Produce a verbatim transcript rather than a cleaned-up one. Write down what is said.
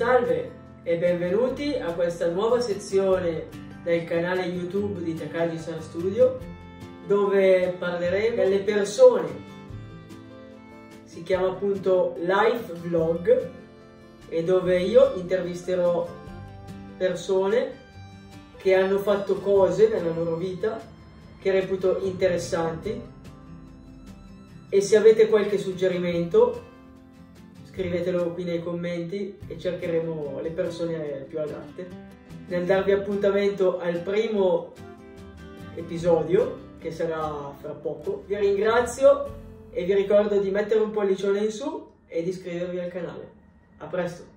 Salve e benvenuti a questa nuova sezione del canale YouTube di Takagi-san Studio, dove parleremo delle persone. Si chiama appunto Life Vlog, e dove io intervisterò persone che hanno fatto cose nella loro vita che reputo interessanti, e se avete qualche suggerimento scrivetelo qui nei commenti e cercheremo le persone più adatte nel darvi appuntamento al primo episodio, che sarà fra poco. Vi ringrazio e vi ricordo di mettere un pollicione in su e di iscrivervi al canale. A presto!